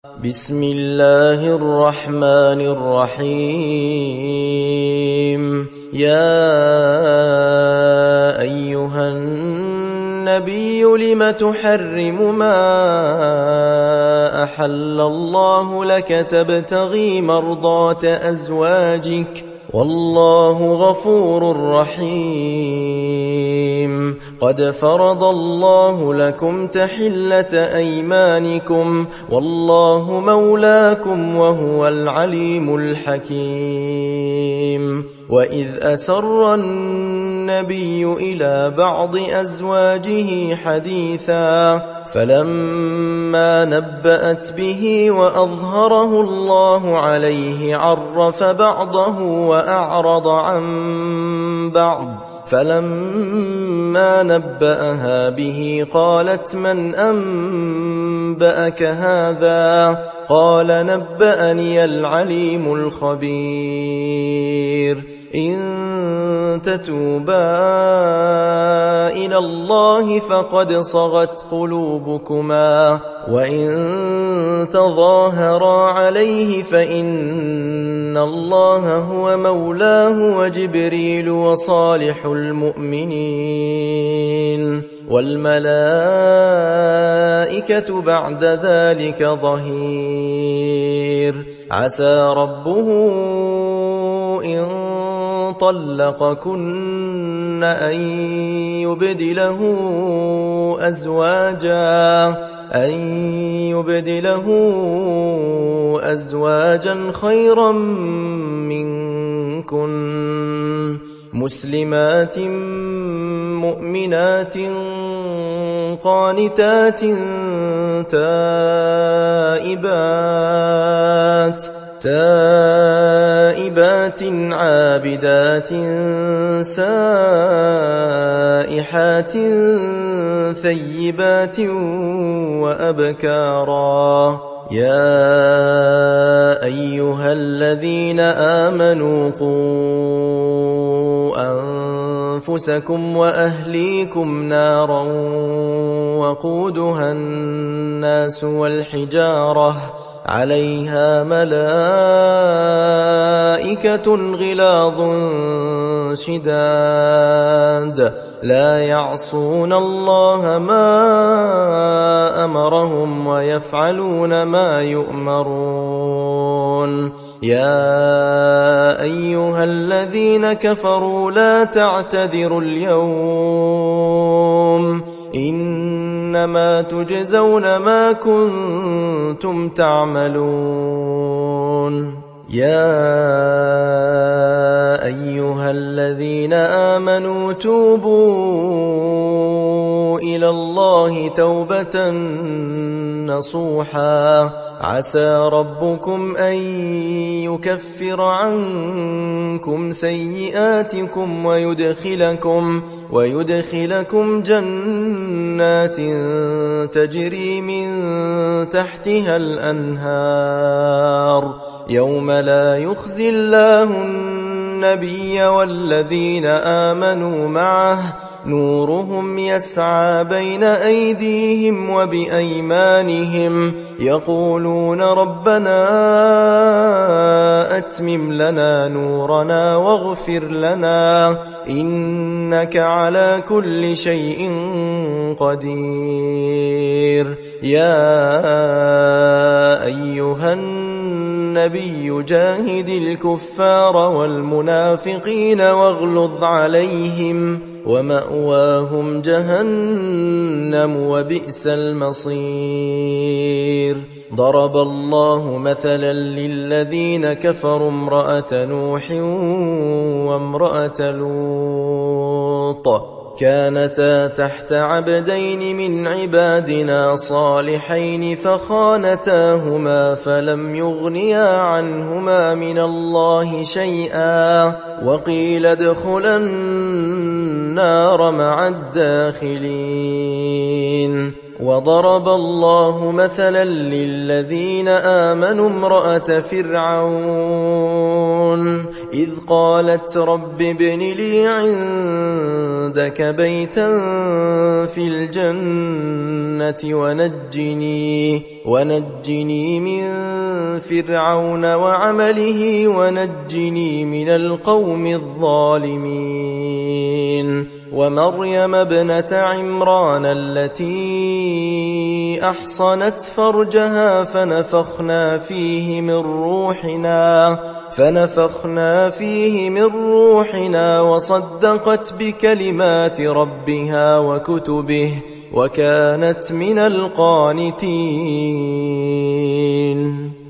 بسم الله الرحمن الرحيم. يا أيها النبي لم تحرم ما أحل الله لك تبتغي مرضات أزواجك والله غفور رحيم. قد فرض الله لكم تحلة أيمانكم والله مولاكم وهو العليم الحكيم. وإذ أسر النبي إلى بعض أزواجه حديثا فلما نبأت به وأظهره الله عليه عرف بعضه وأعرض عن بعض، فلما نبأها به قالت من أنبأك هذا؟ قال نبأني العليم الخبير. إن تتوبا إلى الله فقد صغت قلوبكما وإن تظاهرا عليه فإن الله هو مولاه وجبريل وصالح المؤمنين والملائكة بعد ذلك ظهير. عسى ربه إن طلقكن أن يبدله أزواجا خيرا منكن مسلمات مؤمنات قانتات تائبات عابدات سائحات ثيبات وأبكارا. يا أيها الذين آمنوا قوا أنفسكم وأهليكم نارا وقودها الناس والحجارة عليها ملائكة غلاظ شداد لا يعصون الله ما أمرهم ويفعلون ما يؤمرون. يا أيها الذين كفروا لا تعتذروا اليوم إنما تجزون ما كنتم تعملون. يا أيها الذين آمنوا توبوا إلى الله توبة نصوحا عسى ربكم أن يكفر عنكم سيئاتكم ويدخلكم جنات تجري من تحتها الأنهار يوم لا يخزي الله النبي والذين آمنوا معه نورهم يسعى بين أيديهم وبأيمانهم يقولون ربنا أتمم لنا نورنا واغفر لنا إنك على كل شيء قدير. يا أيها النبي جاهد الكفار والمنافقين واغلظ عليهم ومأواهم جهنم وبئس المصير. ضرب الله مثلا للذين كفروا امرأة نوح وامرأة لوط كانتا تحت عبدين من عبادنا صالحين فخانتاهما فلم يغنيا عنهما من الله شيئا وقيل ادخلا النار مع الداخلين. وضرب الله مثلا للذين آمنوا امرأة فرعون إذ قالت رب ابن لي عندك بيتا في الجنة ونجني من فرعون وعمله ونجني من القوم الظالمين ومريم ابنة عمران التي أحصنت فرجها فنفخنا فيه من روحنا وصدقت بكلمات ربها وكتبه وكانت من القانتين